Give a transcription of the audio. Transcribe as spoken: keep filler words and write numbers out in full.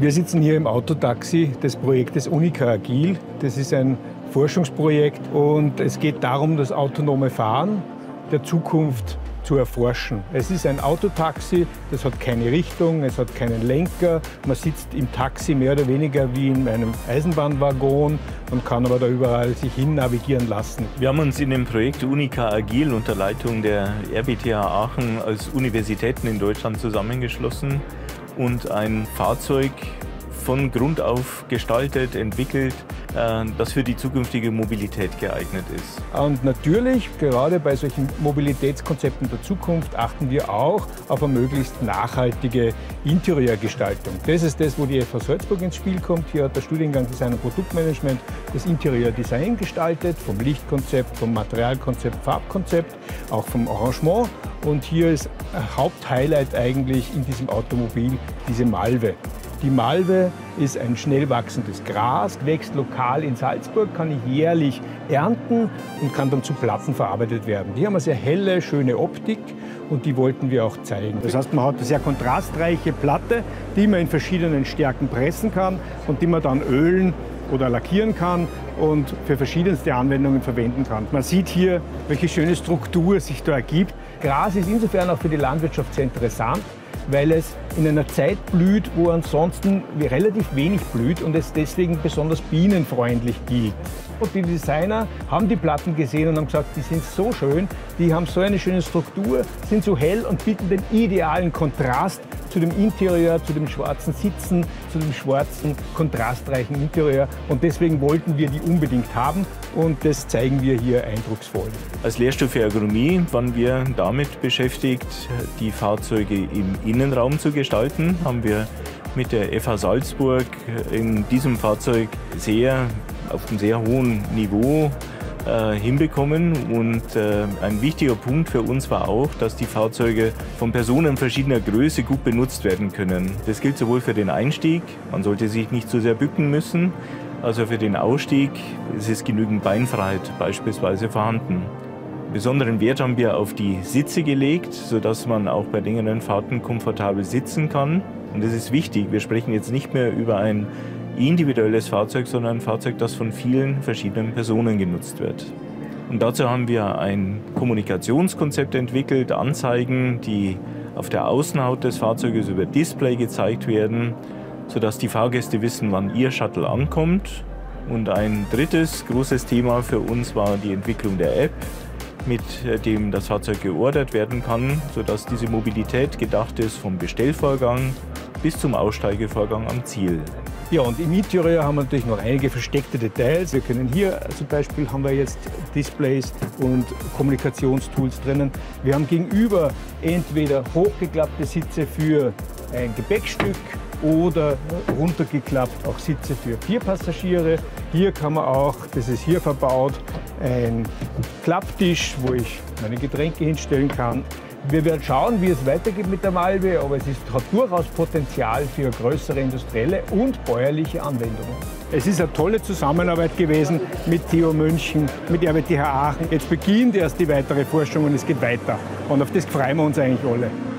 Wir sitzen hier im Autotaxi des Projektes Unica Agil. Das ist ein Forschungsprojekt und es geht darum, das autonome Fahren der Zukunft zu erforschen. Es ist ein Autotaxi, das hat keine Richtung, es hat keinen Lenker. Man sitzt im Taxi mehr oder weniger wie in einem Eisenbahnwaggon und kann aber da überall sich hin navigieren lassen. Wir haben uns in dem Projekt Unica Agil unter Leitung der R B T H Aachen als Universitäten in Deutschland zusammengeschlossen und ein Fahrzeug von Grund auf gestaltet, entwickelt, das für die zukünftige Mobilität geeignet ist. Und natürlich, gerade bei solchen Mobilitätskonzepten der Zukunft, achten wir auch auf eine möglichst nachhaltige Interieurgestaltung. Das ist das, wo die F H Salzburg ins Spiel kommt. Hier hat der Studiengang Design und Produktmanagement das Interieurdesign gestaltet, vom Lichtkonzept, vom Materialkonzept, Farbkonzept, auch vom Arrangement. Und hier ist ein Haupthighlight eigentlich in diesem Automobil diese Malve. Die Malve ist ein schnell wachsendes Gras, wächst lokal in Salzburg, kann jährlich ernten und kann dann zu Platten verarbeitet werden. Die haben eine sehr helle, schöne Optik und die wollten wir auch zeigen. Das heißt, man hat eine sehr kontrastreiche Platte, die man in verschiedenen Stärken pressen kann und die man dann ölen oder lackieren kann und für verschiedenste Anwendungen verwenden kann. Man sieht hier, welche schöne Struktur sich da ergibt. Gras ist insofern auch für die Landwirtschaft sehr interessant, weil es in einer Zeit blüht, wo ansonsten relativ wenig blüht und es deswegen besonders bienenfreundlich gilt. Und die Designer haben die Platten gesehen und haben gesagt, die sind so schön, die haben so eine schöne Struktur, sind so hell und bieten den idealen Kontrast zu dem Interieur, zu dem schwarzen Sitzen, zu dem schwarzen, kontrastreichen Interieur. Und deswegen wollten wir die unbedingt haben und das zeigen wir hier eindrucksvoll. Als Lehrstuhl für Ergonomie waren wir damit beschäftigt, die Fahrzeuge im Innenraum zu gestalten. Haben wir mit der F H Salzburg in diesem Fahrzeug sehr, auf einem sehr hohen Niveau äh, hinbekommen. Und äh, ein wichtiger Punkt für uns war auch, dass die Fahrzeuge von Personen verschiedener Größe gut benutzt werden können. Das gilt sowohl für den Einstieg, man sollte sich nicht zu sehr bücken müssen, also für den Ausstieg es ist genügend Beinfreiheit beispielsweise vorhanden. Besonderen Wert haben wir auf die Sitze gelegt, sodass man auch bei längeren Fahrten komfortabel sitzen kann. Und das ist wichtig. Wir sprechen jetzt nicht mehr über ein individuelles Fahrzeug, sondern ein Fahrzeug, das von vielen verschiedenen Personen genutzt wird. Und dazu haben wir ein Kommunikationskonzept entwickelt, Anzeigen, die auf der Außenhaut des Fahrzeuges über Display gezeigt werden, sodass die Fahrgäste wissen, wann ihr Shuttle ankommt. Und ein drittes großes Thema für uns war die Entwicklung der App, mit dem das Fahrzeug geordert werden kann, sodass diese Mobilität gedacht ist vom Bestellvorgang bis zum Aussteigevorgang am Ziel. Ja, und im Interieur haben wir natürlich noch einige versteckte Details. Wir können hier zum Beispiel haben wir jetzt Displays und Kommunikationstools drinnen. Wir haben gegenüber entweder hochgeklappte Sitze für ein Gepäckstück oder runtergeklappt auch Sitze für vier Passagiere. Hier kann man auch, das ist hier verbaut, ein Klapptisch, wo ich meine Getränke hinstellen kann. Wir werden schauen, wie es weitergeht mit der Malve, aber es ist, hat durchaus Potenzial für größere industrielle und bäuerliche Anwendungen. Es ist eine tolle Zusammenarbeit gewesen mit T U München, mit R B T H Aachen. Jetzt beginnt erst die weitere Forschung und es geht weiter. Und auf das freuen wir uns eigentlich alle.